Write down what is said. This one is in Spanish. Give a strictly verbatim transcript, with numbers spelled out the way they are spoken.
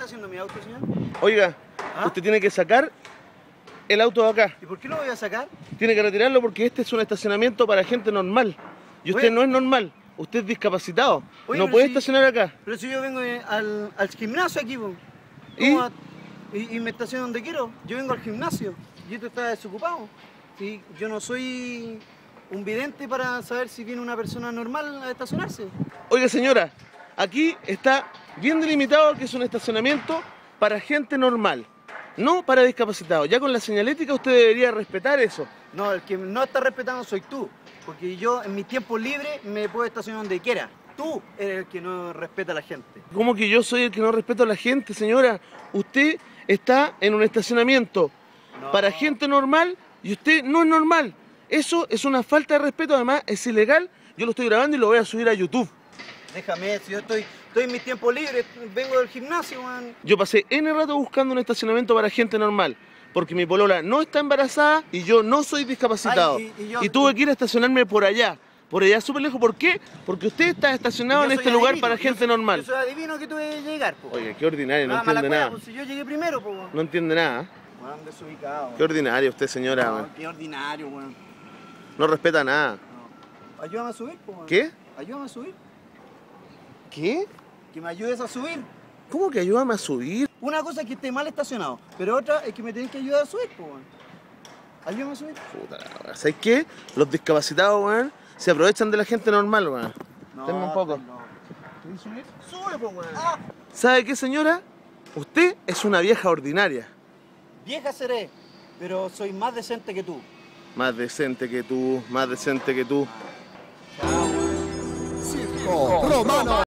haciendo mi auto, señor? Oiga, ¿Ah? usted tiene que sacar el auto de acá. ¿Y por qué lo voy a sacar? Tiene que retirarlo porque este es un estacionamiento para gente normal. Y usted Oye. no es normal, usted es discapacitado. Oye, no pero puede si- estacionar acá. Pero si yo vengo eh, al, al gimnasio aquí, po. ¿Y? ¿Cómo va? ¿Y? y me estaciono donde quiero. Yo vengo al gimnasio y esto está desocupado. ¿Sí? Yo no soy un vidente para saber si viene una persona normal a estacionarse. Oiga, señora, aquí está bien delimitado que es un estacionamiento para gente normal, no para discapacitados. Ya con la señalética usted debería respetar eso. No, el que no está respetando soy tú. Porque yo en mi tiempo libre me puedo estacionar donde quiera. Tú eres el que no respeta a la gente. ¿Cómo que yo soy el que no respeto a la gente, señora? Usted está en un estacionamiento No. para gente normal y usted no es normal. Eso es una falta de respeto, además es ilegal. Yo lo estoy grabando y lo voy a subir a YouTube. Déjame, si yo estoy, estoy en mi tiempo libre, vengo del gimnasio, man. Yo pasé N rato buscando un estacionamiento para gente normal, porque mi polola no está embarazada y yo no soy discapacitado. Ay, y- y yo- y tuve que ir a estacionarme por allá, por allá súper lejos. ¿Por qué? Porque usted está estacionado Yo en soy este lugar adivino, para yo gente soy- normal. Yo soy adivino que tuve que llegar, po. Oye, qué ordinario, no Ah, mala entiende cueva, nada. pues, si yo llegué primero, po. weón. No entiende nada. Weón, desubicado. Qué ordinario usted, señora. No, weón. qué ordinario, weón. No respeta nada. No. Ayúdame a subir, po. weón. ¿Qué? Ayúdame a subir. ¿Qué? Que me ayudes a subir. ¿Cómo que ayúdame a subir? Una cosa es que esté mal estacionado, pero otra es que me tienen que ayudar a subir, po. weón. Ayúdame a subir. Puta la weá. ¿Sabes qué? Los discapacitados, weón, se aprovechan de la gente normal, weón. No, Denme un poco. no. ¿Quieres subir? Sube, po, weón. Ah, ¿Sabe qué, señora? Usted es una vieja ordinaria. vieja seré, pero soy más decente que tú. Más decente que tú, más decente que tú. Chao. Circo Romano.